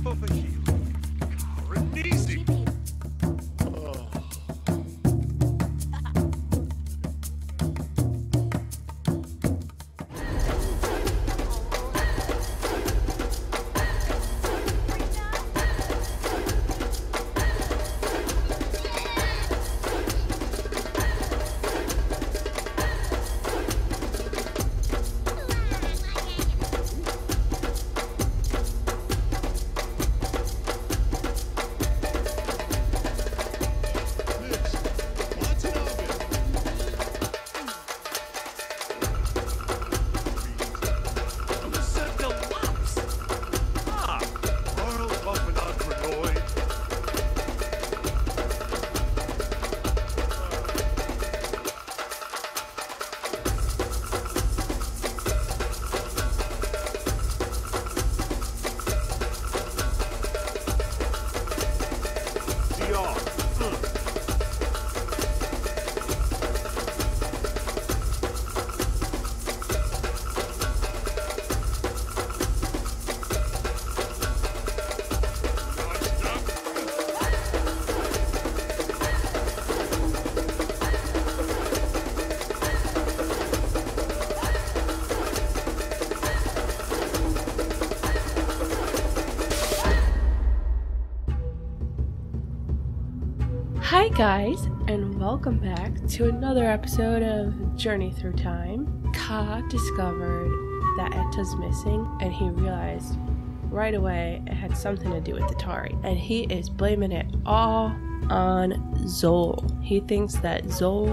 over here. Easy. Hi guys, and welcome back to another episode of Journey Through Time. Ka discovered that Etta's missing, and he realized right away it had something to do with the Tari, and he is blaming it all on Zol. He thinks that Zol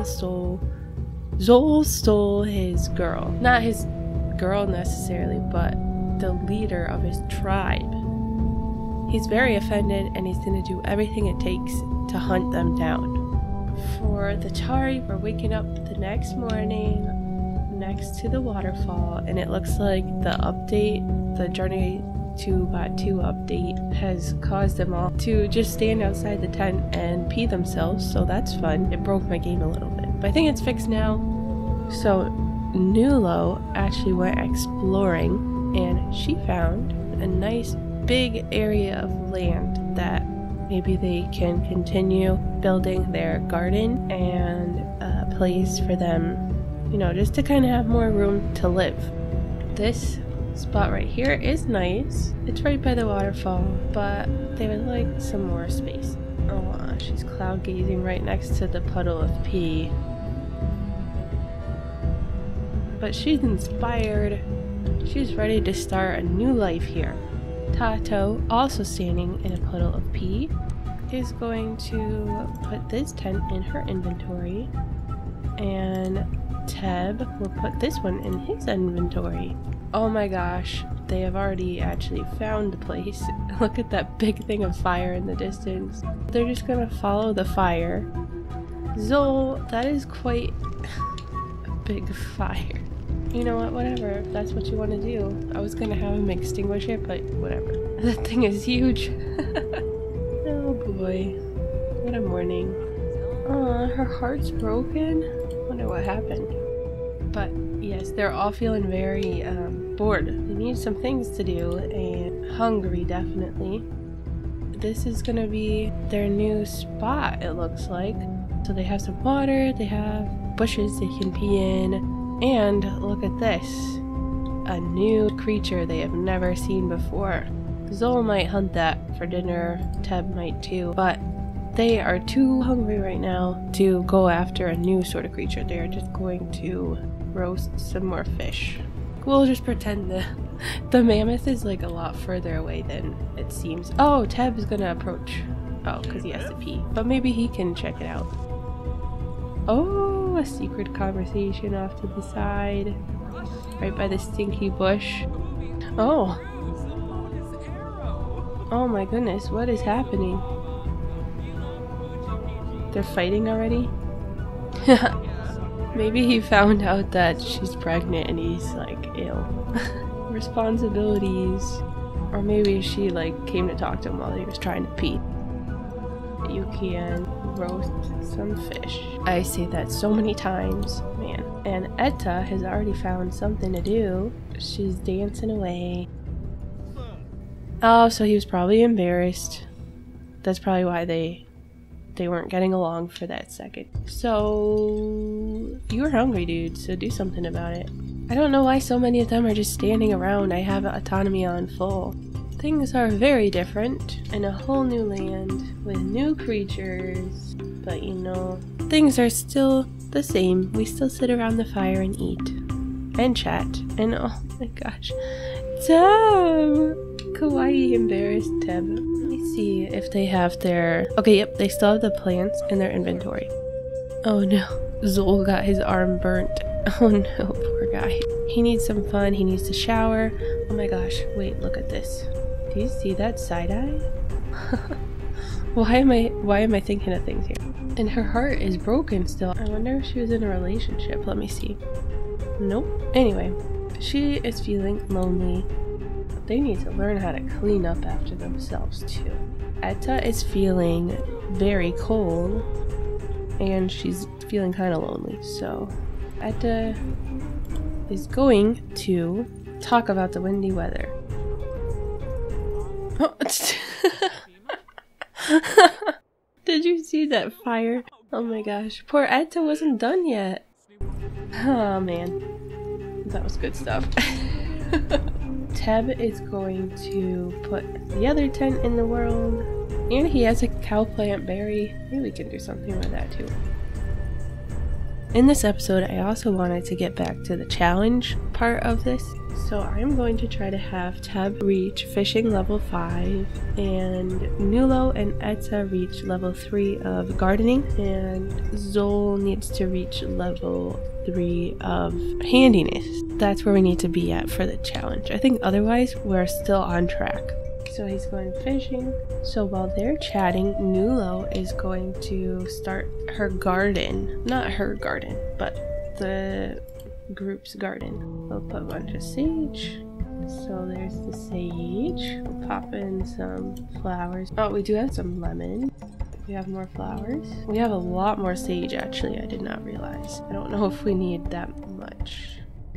stole his girl. Not his girl necessarily, but the leader of his tribe. He's very offended, and he's going to do everything it takes to hunt them down. For the Tari, we're waking up the next morning next to the waterfall, and it looks like the update, the Journey to Bot 2 update, has caused them all to just stand outside the tent and pee themselves, so that's fun. It broke my game a little bit, but I think it's fixed now. So Nulo actually went exploring, and she found a nice big area of land that maybe they can continue building their garden and a place for them, you know, just to kind of have more room to live. This spot right here is nice. It's right by the waterfall, but they would like some more space. Oh, she's cloud gazing right next to the puddle of pee. But she's inspired. She's ready to start a new life here. Tato, also standing in a puddle of pee, is going to put this tent in her inventory, and Teb will put this one in his inventory. Oh my gosh, they have already actually found the place. Look at that big thing of fire in the distance. They're just gonna follow the fire. Zol, that is quite a big fire. You know what, whatever, if that's what you want to do. I was gonna have him extinguish it, but whatever. That thing is huge. Oh boy. What a morning. Aw, her heart's broken? Wonder what happened. But yes, they're all feeling very bored. They need some things to do, and hungry definitely. This is gonna be their new spot, it looks like. So they have some water, they have bushes they can pee in. And look at this, a new creature they have never seen before. Zol might hunt that for dinner, Teb might too, but they are too hungry right now to go after a new sort of creature. They are just going to roast some more fish. We'll just pretend the mammoth is like a lot further away than it seems. Oh, Teb is gonna approach. Oh, because he has to pee, but maybe he can check it out. Oh, a secret conversation off to the side, right by the stinky bush. Oh. Oh my goodness, what is happening? They're fighting already? Maybe he found out that she's pregnant and he's like, ew. Responsibilities. Or maybe she like came to talk to him while he was trying to pee. You can roast some fish. I say that so many times, man. And Etta has already found something to do. She's dancing away. Oh, so he was probably embarrassed. That's probably why they weren't getting along for that second. So you were hungry, dude, so do something about it. I don't know why so many of them are just standing around. I have autonomy on full. Things are very different in a whole new land with new creatures, but you know, things are still the same. We still sit around the fire and eat and chat, and oh my gosh, Teb! Kawaii embarrassed Teb. Let me see if they have their... Okay, yep, they still have the plants in their inventory. Oh no, Zol got his arm burnt. Oh no, poor guy. He needs some fun, he needs to shower. Oh my gosh, wait, look at this. Do you see that side-eye? Why am I thinking of things here? And her heart is broken still. I wonder if she was in a relationship. Let me see. Nope. Anyway, she is feeling lonely. They need to learn how to clean up after themselves too. Etta is feeling very cold and she's feeling kind of lonely. So Etta is going to talk about the windy weather. Oh, did you see that fire? Oh my gosh. Poor Etta wasn't done yet. Oh man. That was good stuff. Teb is going to put the other tent in the world. And he has a cow plant berry. Maybe we can do something with that too. In this episode, I also wanted to get back to the challenge part of this. So I'm going to try to have Teb reach fishing level 5 and Nulo and Etta reach level 3 of gardening, and Zol needs to reach level 3 of handiness. That's where we need to be at for the challenge. I think otherwise we're still on track. So he's going fishing. So while they're chatting, Nulo is going to start her garden. Not her garden, but the group's garden. We'll put a bunch of sage. So there's the sage. We'll pop in some flowers. Oh, we do have some lemon. We have more flowers. We have a lot more sage actually, I did not realize. I don't know if we need that much.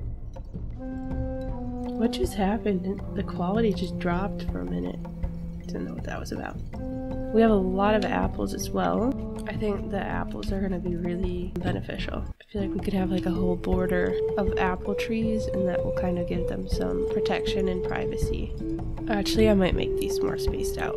What just happened? The quality just dropped for a minute. Didn't know what that was about. We have a lot of apples as well. I think the apples are going to be really beneficial. I feel like we could have like a whole border of apple trees and that will kind of give them some protection and privacy. Actually, I might make these more spaced out.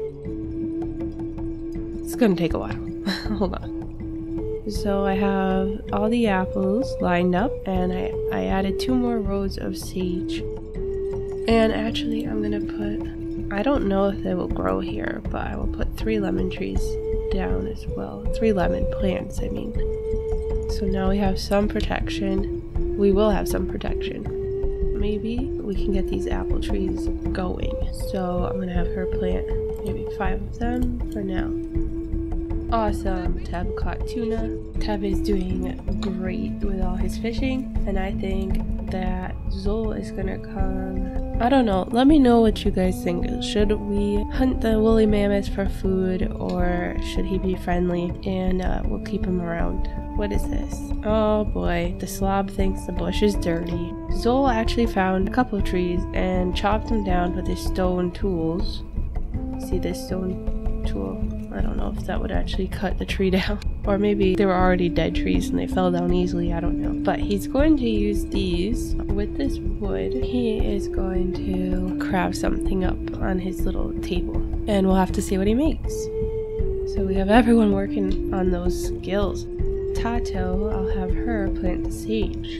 It's going to take a while. Hold on. So I have all the apples lined up and I added 2 more rows of sage. And actually I'm going to put, I don't know if they will grow here, but I will put 3 lemon trees down as well. 3 lemon plants, I mean. So now we have some protection. We will have some protection. Maybe we can get these apple trees going. So I'm gonna have her plant maybe 5 of them for now. Awesome. Teb caught tuna. Teb is doing great with all his fishing, and I think that Zol is gonna come. I don't know. Let me know what you guys think. Should we hunt the woolly mammoth for food, or should he be friendly and we'll keep him around? What is this? Oh boy, the slob thinks the bush is dirty. Zol actually found a couple of trees and chopped them down with his stone tools. See this stone tool? I don't know if that would actually cut the tree down. Or maybe they were already dead trees and they fell down easily, I don't know. But he's going to use these. With this wood, he is going to craft something up on his little table. And we'll have to see what he makes. So we have everyone working on those skills. Tato, I'll have her plant the sage.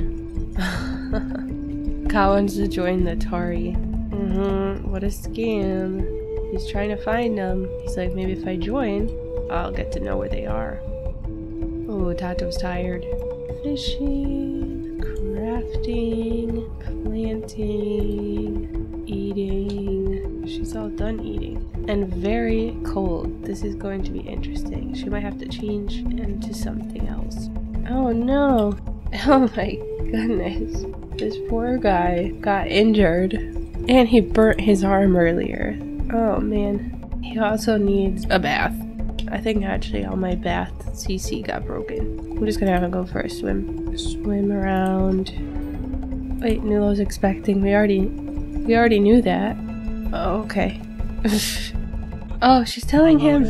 Ka wants to join the Tari. What a scam. He's trying to find them. He's like, maybe if I join, I'll get to know where they are. Oh, Tato's tired. Fishing, crafting, planting, eating. She's all done eating. And very cold. This is going to be interesting. She might have to change into something else. Oh no. Oh my goodness. This poor guy got injured. And he burnt his arm earlier. Oh man. He also needs a bath. I think actually all my bath CC got broken. I'm just gonna have to go for a swim. Swim around. Wait, Nulo's expecting. We already knew that. Oh, okay. Oh, she's telling him.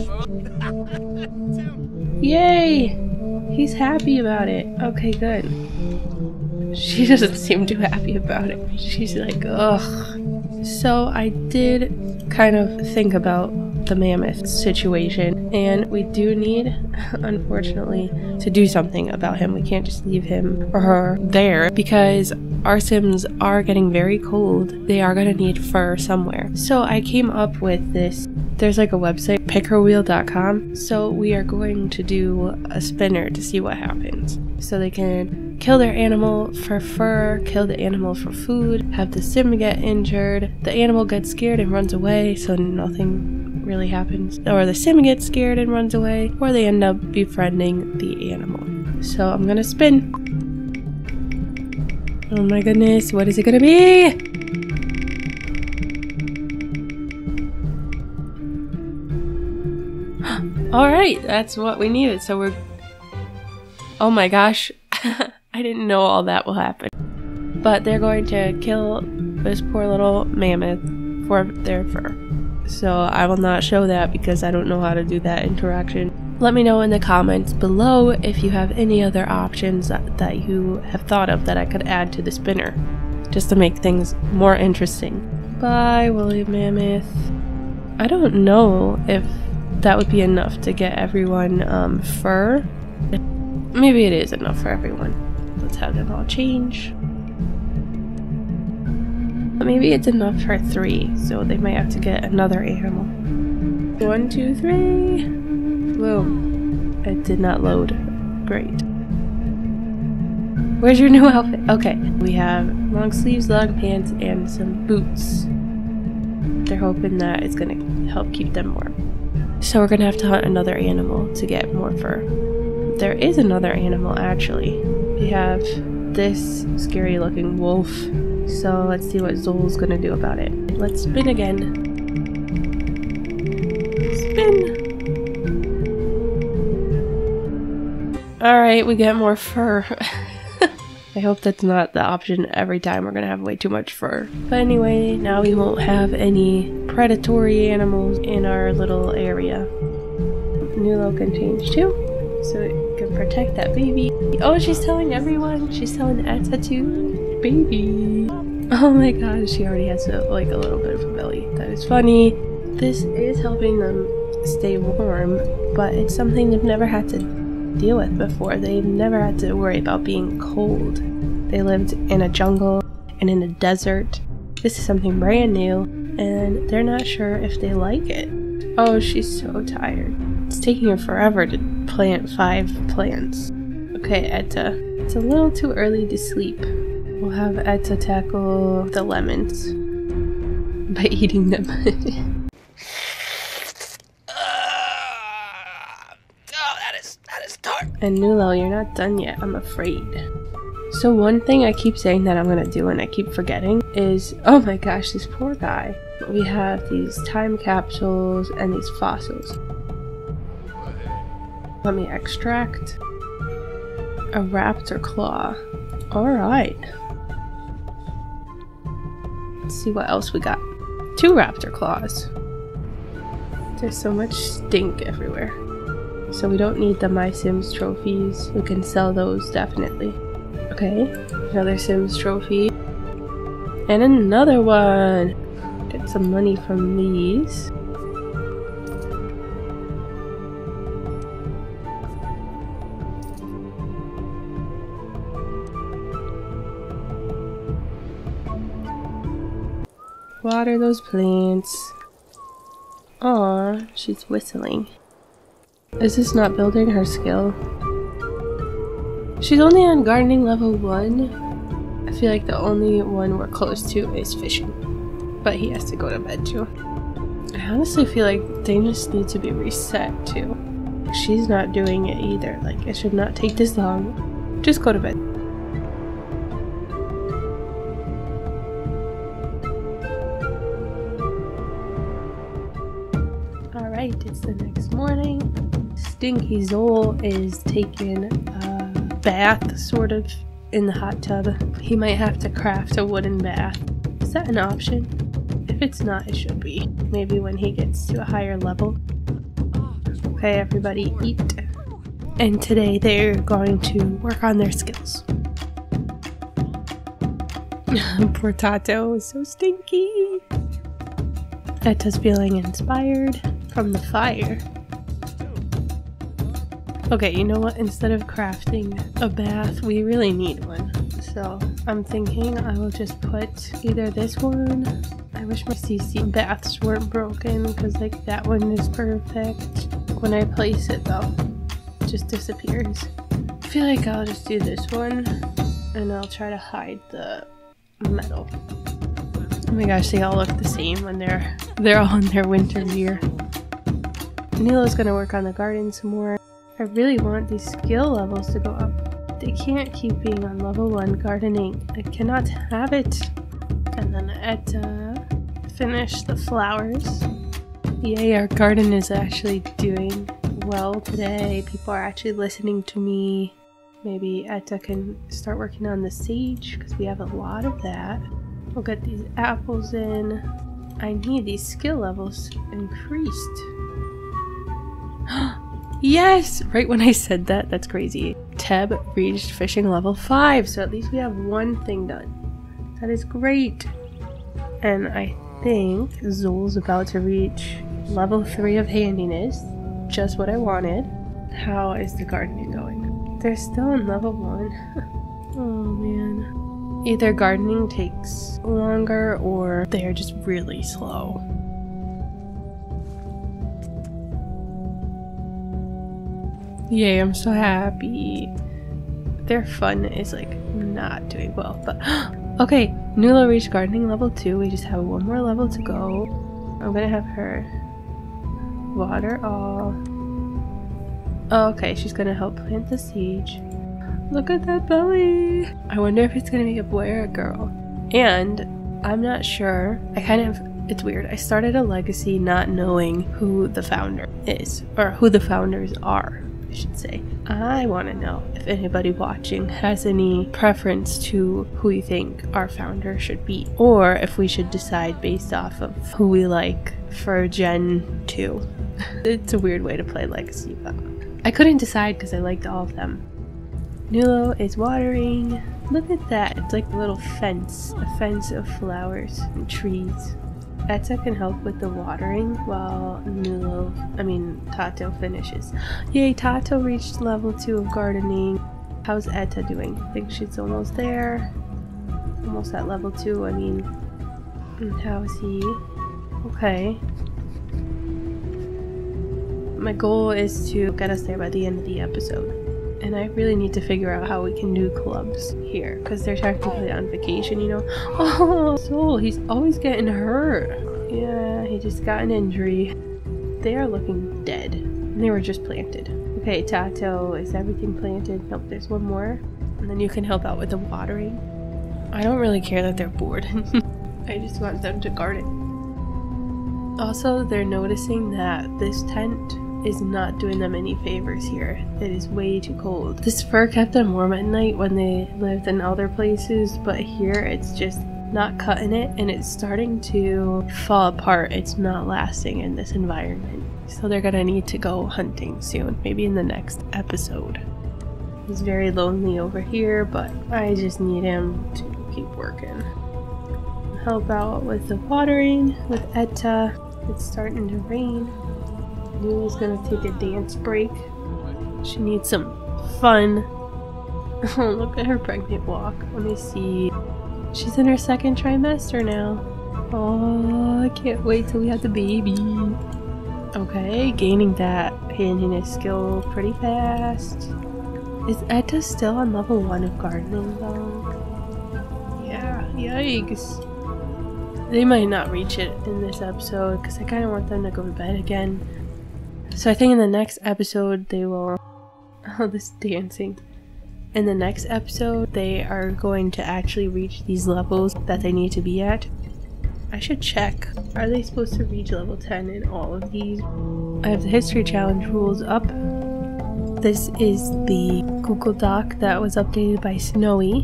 Yay! He's happy about it. Okay, good. She doesn't seem too happy about it. She's like, ugh. So I did kind of think about the mammoth situation, and we do need, unfortunately, to do something about him. We can't just leave him or her there because our Sims are getting very cold. They are going to need fur somewhere. So I came up with this. There's like a website, pickerwheel.com. So we are going to do a spinner to see what happens. So they can kill their animal for fur, kill the animal for food, have the sim get injured, the animal gets scared and runs away, so nothing really happens. Or the sim gets scared and runs away, or they end up befriending the animal. So I'm gonna spin. Oh my goodness, what is it gonna be? Alright, that's what we needed. So we're... Oh my gosh. I didn't know all that will happen. But they're going to kill this poor little mammoth for their fur. So I will not show that because I don't know how to do that interaction. Let me know in the comments below if you have any other options that you have thought of that I could add to the spinner, just to make things more interesting. Bye, woolly mammoth. I don't know if that would be enough to get everyone fur. Maybe it is enough for everyone. Let's have them all change. Maybe it's enough for 3, so they might have to get another animal. 1, 2, 3. Boom. It did not load. Great. Where's your new outfit? Okay, we have long sleeves, long pants, and some boots. They're hoping that it's gonna help keep them warm. So we're gonna have to hunt another animal to get more fur. There is another animal actually. We have this scary looking wolf. So let's see what Zol's gonna do about it. Let's spin again. Spin! Alright, we get more fur. I hope that's not the option every time. We're gonna have way too much fur. But anyway, now we won't have any predatory animals in our little area. Nulo can change too, so it can protect that baby. Oh, she's telling everyone. She's telling Etta too. Baby. Oh my god, she already has like a little bit of a belly. That is funny. This is helping them stay warm, but it's something they've never had to deal with before. They've never had to worry about being cold. They lived in a jungle and in a desert. This is something brand new, and they're not sure if they like it. Oh, she's so tired. It's taking her forever to plant 5 plants. Okay, Etta. It's a little too early to sleep. We'll have Etta tackle the lemons by eating them. That is dark. And Nulo, you're not done yet, I'm afraid. So one thing I keep saying that I'm gonna do and I keep forgetting is, oh my gosh, this poor guy. We have these time capsules and these fossils. Let me extract a raptor claw. Alright. Let's see what else we got. 2 raptor claws. There's so much stink everywhere. So we don't need the My Sims trophies. We can sell those definitely. Okay, another Sims trophy. And another one! Get some money from these. Water those plants. Aw, she's whistling. Is this not building her skill? She's only on gardening level 1. I feel like the only one we're close to is fishing. But he has to go to bed too. I honestly feel like they just need to be reset too. She's not doing it either. Like, it should not take this long. Just go to bed. Alright, it's the next morning. Stinky Zol is taking a bath, sort of, in the hot tub. He might have to craft a wooden bath. Is that an option? If it's not, it should be. Maybe when he gets to a higher level. Okay, everybody eat. And today they're going to work on their skills. Poor Tato is so stinky. Etta's feeling inspired from the fire. Okay, you know what? Instead of crafting a bath, we really need one. So I'm thinking I will just put either this one. I wish my CC baths weren't broken because like that one is perfect. When I place it though, it just disappears. I feel like I'll just do this one and I'll try to hide the metal. Oh my gosh, they all look the same when they're all in their winter gear. Nilo's gonna work on the garden some more. I really want these skill levels to go up. They can't keep being on level 1 gardening. I cannot have it. And then Etta finish the flowers. Yay, our garden is actually doing well today. People are actually listening to me. Maybe Etta can start working on the sage because we have a lot of that. We'll get these apples in. I need these skill levels increased. Yes! Right when I said that, that's crazy. Teb reached fishing level 5, so at least we have one thing done. That is great. And I think Zol's about to reach level 3 of handiness. Just what I wanted. How is the gardening going? They're still in level 1. Oh man. Either gardening takes longer or they're just really slow. Yay, I'm so happy. Their fun is like not doing well, but okay, Nula reached gardening level 2. We just have one more level to go. I'm gonna have her water all. Oh, okay, she's gonna help plant the sage. Look at that belly! I wonder if it's gonna be a boy or a girl. And I'm not sure. It's weird. I started a legacy not knowing who the founder is, or who the founders are, I should say. I want to know if anybody watching has any preference to who you think our founder should be, or if we should decide based off of who we like for Gen 2. It's a weird way to play legacy, but I couldn't decide because I liked all of them. Nulo is watering. Look at that. It's like a little fence. A fence of flowers and trees. Etta can help with the watering while Tato finishes. Yay, Tato reached level 2 of gardening. How's Etta doing? I think she's almost there. Almost at level 2, And how is he? Okay. My goal is to get us there by the end of the episode. And I really need to figure out how we can do clubs here, because they're technically on vacation, you know? Oh, Soul, he's always getting hurt. Yeah, he just got an injury. They are looking dead. And they were just planted. Okay, Tato, is everything planted? Nope, there's one more. And then you can help out with the watering. I don't really care that they're bored. I just want them to garden. Also, they're noticing that this tent is not doing them any favors here. It is way too cold. This fur kept them warm at night when they lived in other places, but here it's just not cutting it and it's starting to fall apart. It's not lasting in this environment. So they're gonna need to go hunting soon, maybe in the next episode. He's very lonely over here, but I just need him to keep working. Help out with the watering with Etta. It's starting to rain. Nula's gonna take a dance break. She needs some fun. Oh, look at her pregnant walk. Let me see. She's in her 2nd trimester now. Oh, I can't wait till we have the baby. Okay, gaining that handiness skill pretty fast. Is Etta still on level 1 of gardening though? Yeah, yikes. They might not reach it in this episode because I kind of want them to go to bed again. So I think in the next episode they will... Oh, this dancing. In the next episode they are going to actually reach these levels that they need to be at. I should check. Are they supposed to reach level 10 in all of these? I have the history challenge rules up. This is the Google Doc that was updated by Snowy.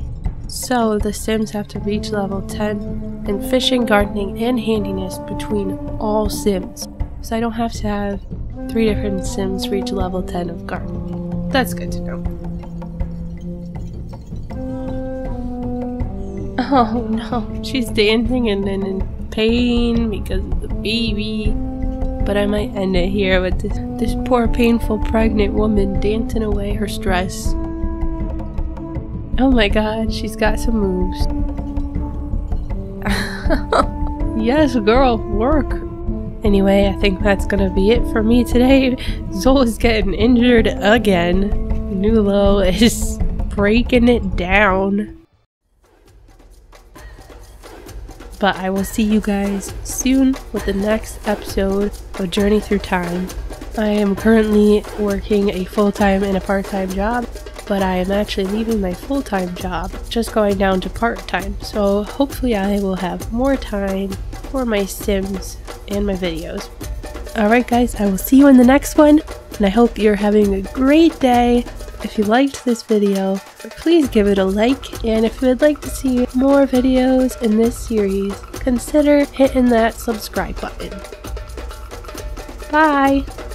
So the Sims have to reach level 10 in fishing, gardening, and handiness between all Sims. So I don't have to have 3 different Sims reach level 10 of gardening. That's good to know. Oh no, she's dancing and then in pain because of the baby. But I might end it here with this poor painful pregnant woman dancing away her stress. Oh my god, she's got some moves. Yes, girl, work. Anyway, I think that's gonna be it for me today. Zola's getting injured again. Nulo is breaking it down. But I will see you guys soon with the next episode of Journey Through Time. I am currently working a full-time and a part-time job, but I am actually leaving my full-time job, just going down to part-time. So hopefully I will have more time for my Sims and my videos. Alright guys, I will see you in the next one, and I hope you're having a great day. If you liked this video, please give it a like, and if you would like to see more videos in this series, consider hitting that subscribe button. Bye!